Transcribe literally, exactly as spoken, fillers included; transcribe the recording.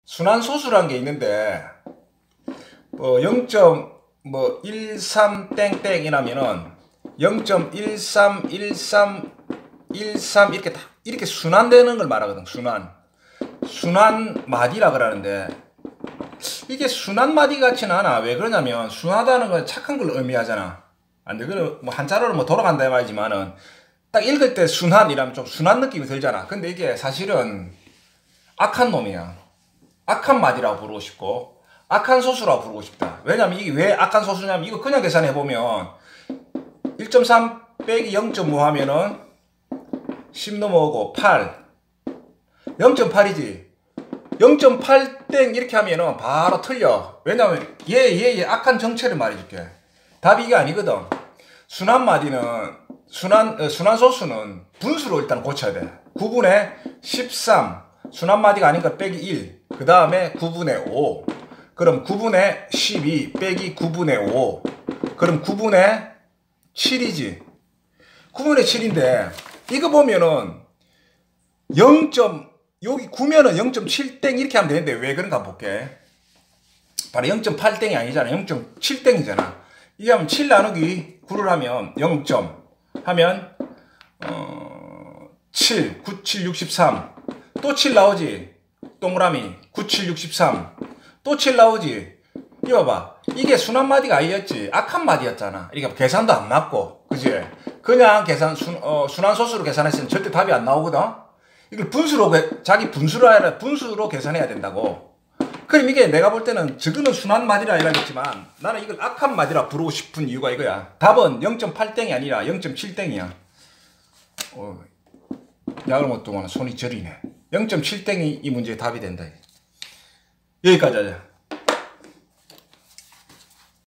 순환소수라는 게 있는데 뭐 영 점 일삼 땡땡이라면은 영 점 일삼 일삼 일삼 이렇게 다 이렇게 순환되는 걸 말하거든. 순환 순환마디라 그러는데 이게 순환마디 같지는 않아. 왜 그러냐면 순하다는 건 착한 걸 의미하잖아. 안 돼. 그뭐 한자로는 뭐 돌아간다 말이지만은 딱 읽을 때 순환이라면 좀 순한 느낌이 들잖아. 근데 이게 사실은 악한 놈이야. 악한 마디라고 부르고 싶고 악한 소수라고 부르고 싶다. 왜냐면 이게 왜 악한 소수냐면 이거 그냥 계산해보면 일 점 삼 빼기 영 점 오 하면은 십 넘어오고 팔 영 점 팔이지. 영 점 팔 땡 이렇게 하면은 바로 틀려. 왜냐면 얘 얘 얘 악한 정체를 말해줄게. 답이 이게 아니거든. 순한 마디는 순한 어, 순한 소수는 분수로 일단 고쳐야 돼. 구분의 십삼 순한 마디가 아닌가 빼기 일. 그 다음에 구분의 오. 그럼 구분의 십이 빼기 구분의 오. 그럼 구분의 칠이지. 구분의 칠인데 이거 보면은 영. 여기 구면은 영 점 칠 땡 이렇게 하면 되는데 왜 그런가 볼게. 바로 영 점 팔 땡이 아니잖아. 영 점 칠 땡이잖아. 이게 하면 칠 나누기 구를 하면 영 점 하면 어 칠, 구, 칠, 육십삼. 또 칠 나오지. 동그라미 구, 칠, 육십삼. 또 칠 나오지. 이거 봐봐. 이게 순환마디가 아니었지. 악한 마디였잖아. 이게 계산도 안 맞고. 그지? 그냥 계산, 순, 어, 순환소수로 계산했으면 절대 답이 안 나오거든? 이걸 분수로, 자기 분수로 아니라 분수로 계산해야 된다고. 그럼 이게 내가 볼 때는 지금은 순환마디라 이라겠지만 나는 이걸 악한 마디라 부르고 싶은 이유가 이거야. 답은 영 점 팔 땡이 아니라 영 점 칠 땡이야. 어, 약을 못 동안 손이 저리네. 영 점 칠 땡이 이 문제의 답이 된다. 여기까지 하자.